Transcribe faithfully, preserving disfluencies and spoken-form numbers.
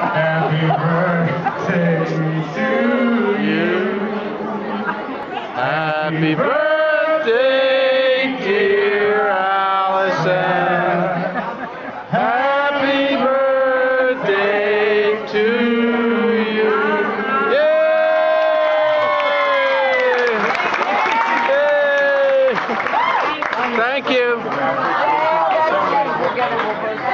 Happy birthday to you. Happy birthday, dear Alison. Happy birthday to you. Yay! Yay! Thank you.